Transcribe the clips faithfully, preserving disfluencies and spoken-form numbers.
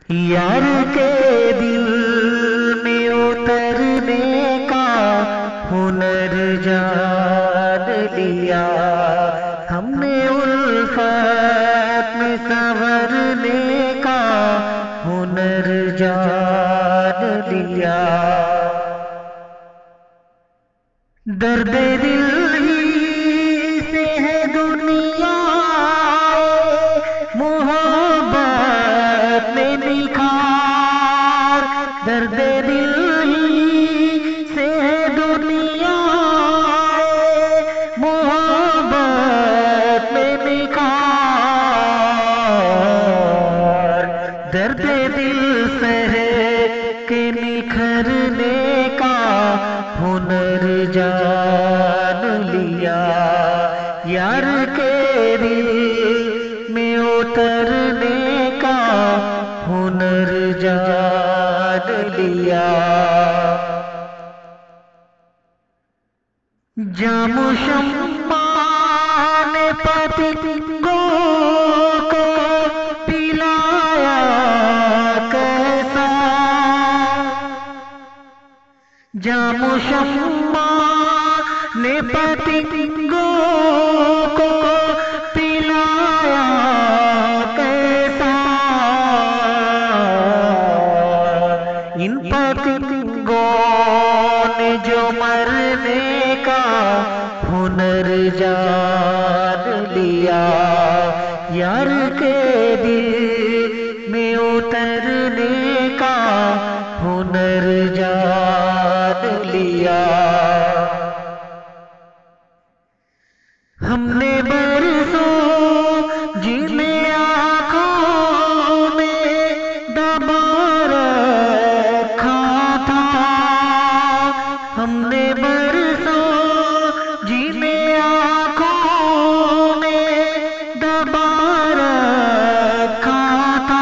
यार के दिल में उतरने का हुनर जान लिया हमने, उल्फत में संवरने का हुनर जान लिया। दर्द दिल ही से है दुनिया मोहब्बत में निखार, दर्द दिल ही से है दुनिया मोहब्बत में निखार, दर्द दिल से है के निखरने का हुनर जान लिया। यार के दिल में उतरने का हुनर जान लिया। जामु शम्मा ने पतंगों को पिलाया कैसा, जामु शम्मा ने पतंगों को पिलाया कैसा, इन पतंगों ने जो मरने का हुनर जान लिया। यार के दिल में उतरने का हुनर जान लिया। हमने बरसों जिन्हें आँखों में दबा रखा था, हमने बरसों जिन्हें आँखों में दबा रखा था,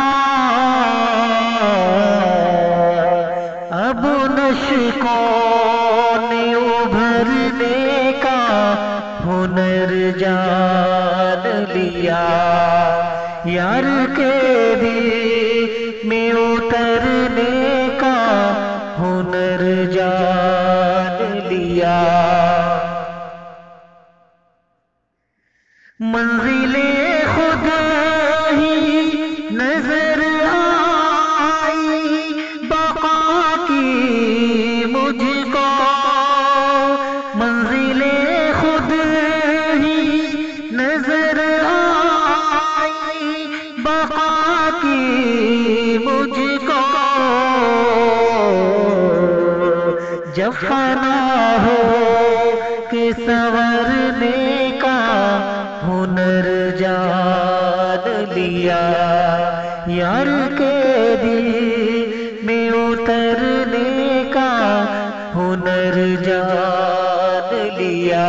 अब नशकों ने उभरने का हुनर जान लिया। यार के दिल में उतरने का हुनर जान लिया। मंजिले खुद ही नजर आई बका की मुझको, मंजिले खुद ही नजर आई बका की मुझको, जब फना हो के संवरने का हुनर जान लिया। यार के दिल में उतरने का हुनर जान लिया।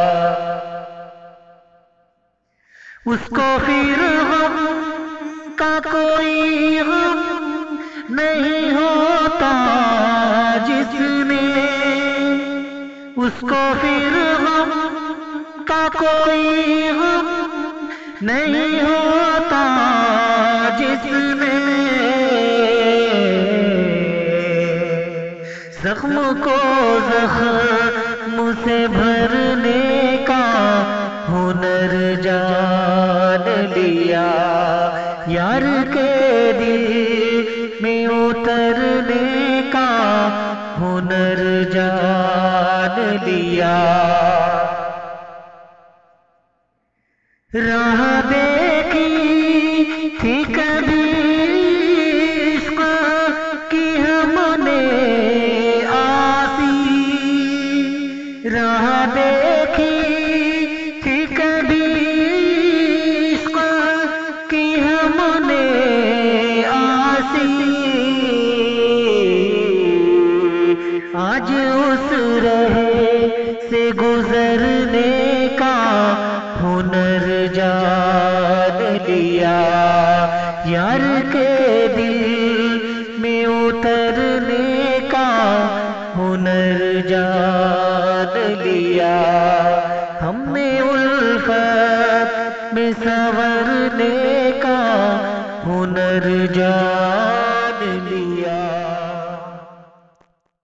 उसको फिर गम का कोई गम नहीं होता जिसने, उसको फिर गम का कोई गम नहीं होता जिसमें, जख्म को जख्म से भरने का हुनर जान लिया। यार के दिल में उतरने का हुनर जान लिया। राह देखी थी कभी इश्क की हमने आसी, राह देखी थी कभी इश्क की हमने आसी, आज उस रहे से गुजरने का हुनर जान लिया। यार के दिल में उतरने का हुनर जान लिया। हमने उल्फत में संवरने का हुनर जान लिया।